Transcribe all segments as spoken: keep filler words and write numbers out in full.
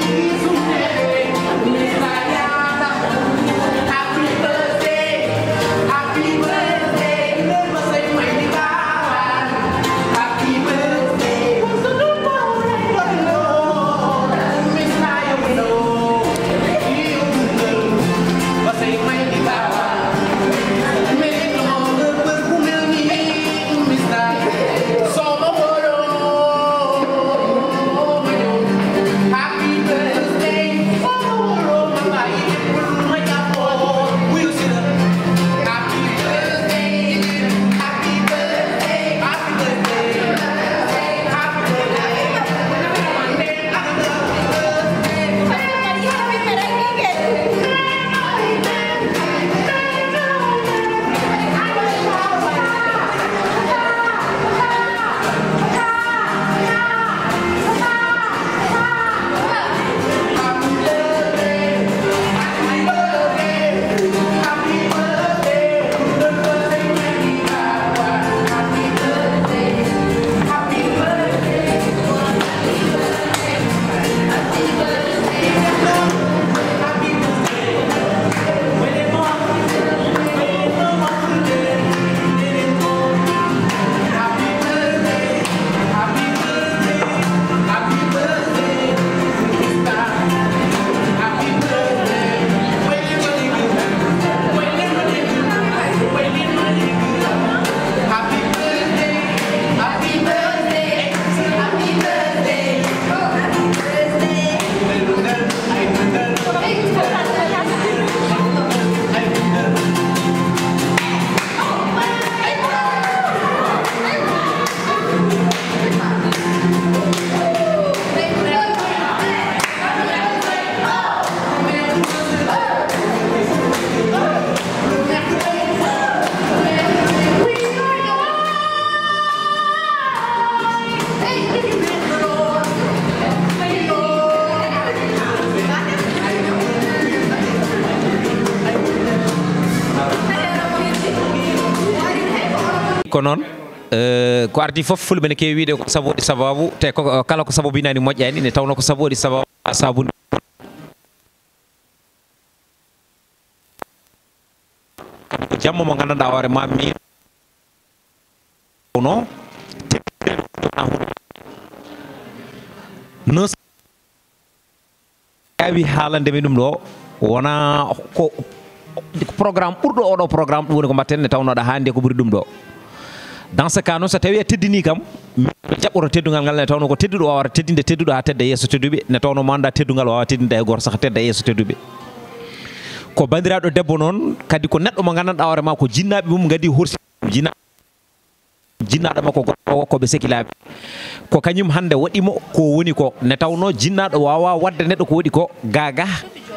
ko non euh ko ardi fof fulbe ne kewi wiide ko sabodi sababu te ko kala ko sababu inani mojjani ne tawno ko sabodi sababu sababu jammo mo gandanɗa hoore ma mi no no awi haalande mi ɗum ɗo wona ko programme ɓurɗo oɗo programme ɗum woni ko mbatten ne tawnoɗa hande ko ɓuri ɗum ɗo. Dans ce cas non so tawi a teddini kam jaɓɓoto teddugal ngal ne tawno ko tedduɗo wawata teddinde tedduɗo ha tedda yesso tedduɓe ne tawno mo anda teddugal wawa teddinde e goto saka tedda yesso tedduɓe ko bandiraɗo debbo noon kadi ko neɗɗo mo gandanɗa hoore ma ko jinnaɓe mum gadi horsi jinna jinnaɗo makko goɗɗo ko ɓe sekilaɓe ko kañum hande waɗimo ko woni ko ne tawno jinnaɗo wawa wadde neɗɗo ko waɗi ko gaga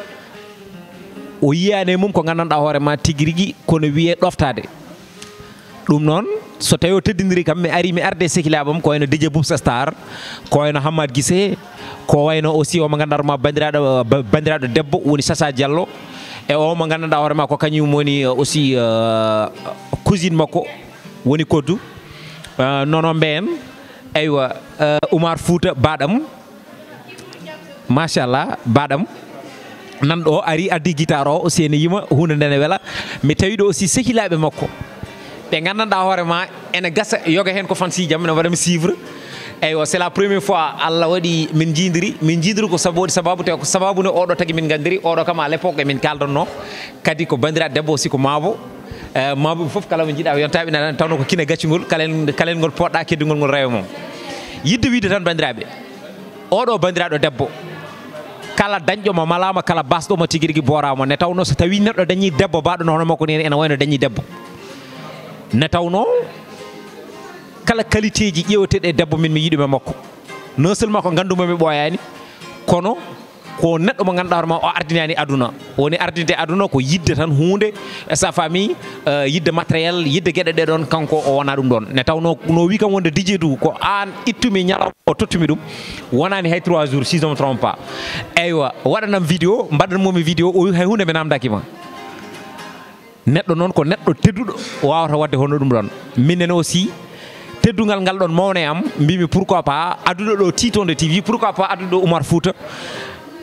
o yiyane mum ko gandanɗa hoore ma tigui rigui kono wiye ɗoftade ɗum noon so tawi o teddidiri kam mi ari mi arde sehilaɓam ko wayno Dj Boubs Star ko wayno Hamad Guissé ko wayno aussi o mo gandanɗa ma bandiraɗo bandiraɗo debbo woni Sasa Diallo e o mo gandanɗa hoore ma ko kañum woni aussi cousine makko woni Kodou nono mben aywa Oumar Fouta baɗam machallah baɗam nan ɗo ari addi guitare o aussi ene yima hunde ndene wela mi tawi ɗo aussi sehilaɓe makko ɓe gandanɗa hoore ma ene gasa yoga hen ko fan sijam ne waɗami suivre eywa c'est la première fois Allah waɗi min jidiri min jidiri ko sabodi sababu te ko sababu ne oɗo tagui min gandiri oɗo kam à l'époque min kaldanno kadi ko bandiraɗo debbo aussi ko mabo mabo foof kala mo jiiɗa yontaɓe ne tawno ko kine gaccugol kalen kalen ngol poɗɗa keddugol ngol rewa mum yidde wiide tan bandiraɓe oɗo bandiraɗo debbo kala dañƴomo malama kala basɗomo tigui rigui boramo ne tawno so tawi neɗɗo dañi debbo baɗo no hono makko ni ene wayno dañi debbo ne tawno kala qualité ji ƴewteɗe debbo min mi yiɗume makko non seulement ko ganduma mi ɓoyani kono ko neɗɗo mo ganduɗa hoore ma o ardinani aduna woni ardinde aduna ko yidde tan hunde e sa famille yidde matériel yidde gueɗe ɗe ɗon kanko o wona ɗum ɗon ne tawno no wi kam wonde Dj Dou ko an ittumi ñalaw o tottumi ɗum wonani hay trois jours si je me trompe pas eywa waɗanam vidéo mbaɗanmomi vidéo o wi hay hunde mi namdakima neɗɗo noon ko neɗɗo tedduɗo wawata wadde hono ɗum ɗon minen aussi teddugal ngal ɗon mawne am mbimi pourquoi pas adduɗo ɗo Titonde T V pourquoi pas adduɗo Oumar Fouta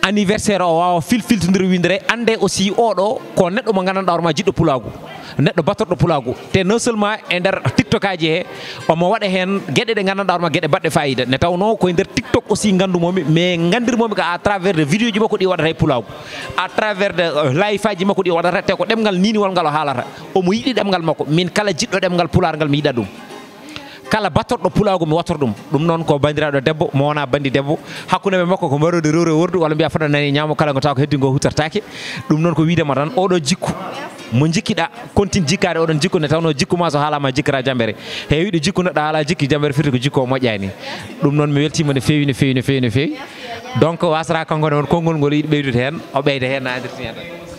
anniversaire o wawa filfiltodiri windere ande aussi oɗo ko neɗɗo mo gandanɗa hoorema jiɗɗo pulagu neɗɗo battorɗo pulagu te non seulement e nder tiktok aji he omo waɗa hen gueɗe ɗe gandanɗa hoorema gueɗe baɗɗe fayida ne tawno koye nder tiktok aussi gandumomi mais gandirmomi ko à travers de vidéo ji makko ɗi waɗata e pulagu à travers de live aji makko ɗi waɗata te ko ɗemgal niniwol ngal o haalata omo yiɗi ɗemgal makko min kala jiɗɗo ɗemgal pular ngal mi yiɗa ɗum kala battorɗo pulagu mi wattor ɗum ɗum noon ko bandiraɗo debbo mo wona bandi debbo hakkude ɓe makko ko mbarode rewre wordu walla mbiya fota nani ñamo kala ngo taw ko heddi ngo hutortake ɗum noon ko widema tan oɗo jikku mo jikkiɗa continue jikkade oɗon jikku ne tawno jikku ma so haalama jikkata jambere heewiɗo jikku neɗɗo haala jikki jambere firti ko jikku o moƴƴani ɗum noon mi weltima no fewi no fewi no fewi no fewi donc wasata kanko ne won konngol ngol yiɗi ɓeydude hen o ɓeyda hen no andirti hen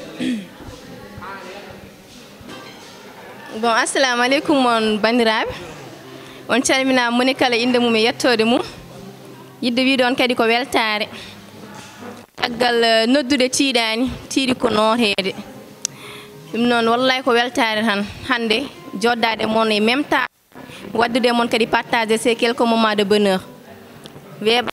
bon assalamu aleykum on bandiraɓe on calmina moni kala inde mum e yettode mum yidde wiide on kadi ko weltare caggal noddude tiiɗani tiiɗi ko nootede ɗum noon wallay ko weltare tan hande joddade mon e même temps waddude mon kadi partager ces quelques moments de bonheur weeɓa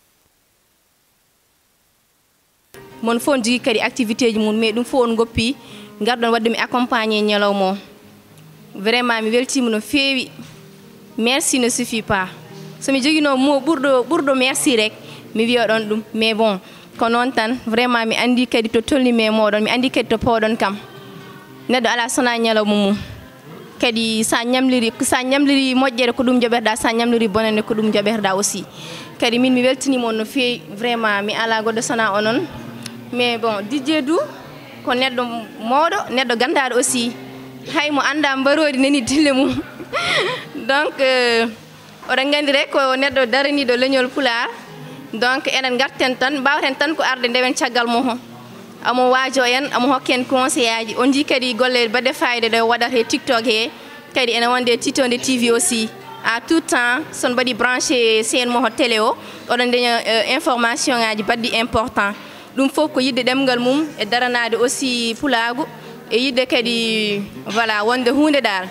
mon fof on jogui kadi activité ji mum mais ɗum fof on goppi garɗon wadde mi accompagné ñalawma o vraiment mi weltima no feewi merci ne suffit pas somi joguino mo ɓurɗo ɓurɗo merci rek mi wiya ɗon ɗum mais bon ko noon tan vraiment mi andi kadi to tolnimi e moɗon mi andi kadi to powɗon kam neɗɗo ala sona ñalawma mum kadi sa ñamliri sa ñamliri moƴƴere ko ɗum joɓerɗa sa ñamliri bonande ko ɗum joɓerɗa aussi kadi min mi weltanima on no fewi vraiment mi ala goɗɗo sona onon mais bon Dj Dou ko neɗɗo mawɗo neɗɗo gandaɗo aussi hay mo anda mbarodi nani dille mum donc oɗon gandi rek ko neɗɗo daraniɗo leñol pular donc enen garten tan mbawten tan ko arde ndewen caggal mo amo waajo en amo hokken conseil aji on ji kadi golle badde fayde ɗo waɗata e tiktok he kadi ene wonde Titonde T V aussi à tout temps son mbaɗi branché sen mo télé o oɗon deña information ngaji badɗi important ɗum fof ko yidde ɗemgal mum e daranade aussi pulagu e yidde kadi voilà wonde hunde dal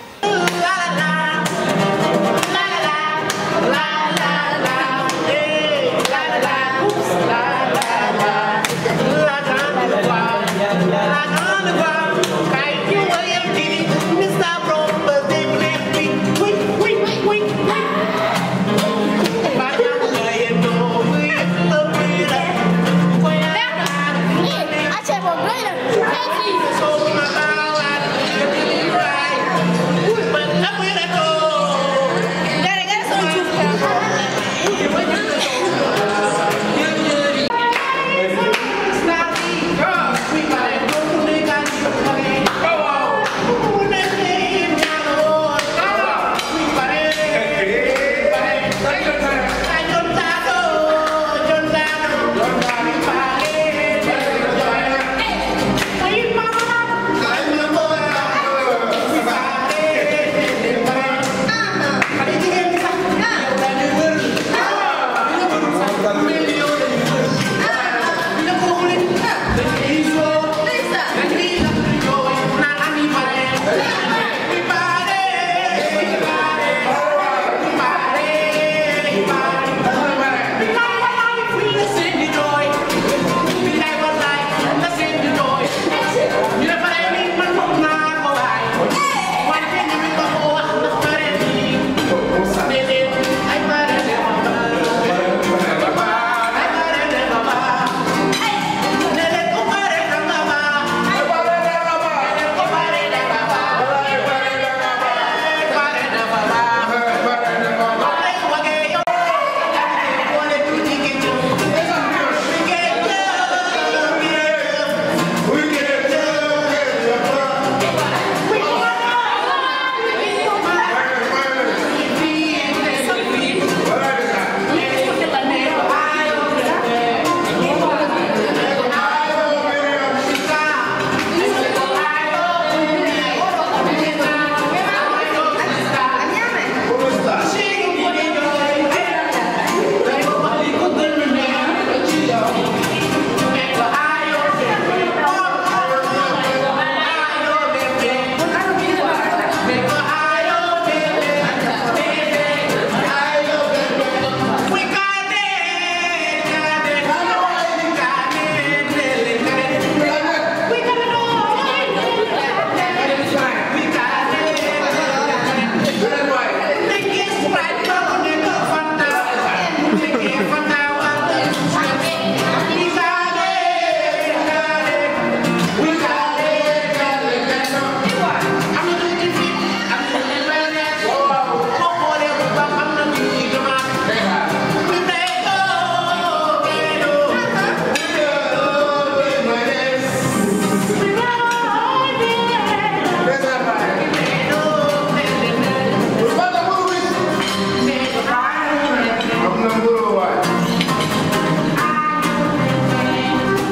Up with it.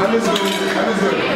Hamis Goy, Hamis Goy.